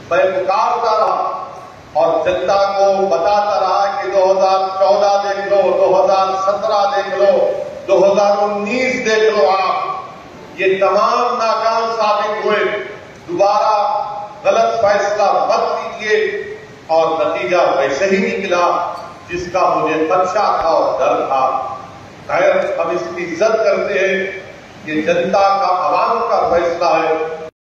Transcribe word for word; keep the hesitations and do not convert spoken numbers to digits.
मैं पुकारता रहा और जनता को बताता रहा कि दो हज़ार चौदह देख लो, दो हज़ार सत्रह देख लो, दो हज़ार उन्नीस देख लो, आप ये तमाम नाकाम साबित हुए। दोबारा गलत फैसला मत कीजिए। और नतीजा वैसे ही निकला जिसका मुझे खदशा था और डर था। खैर, हम इसकी इज्जत करते हैं, ये जनता का, आवाम का फैसला है।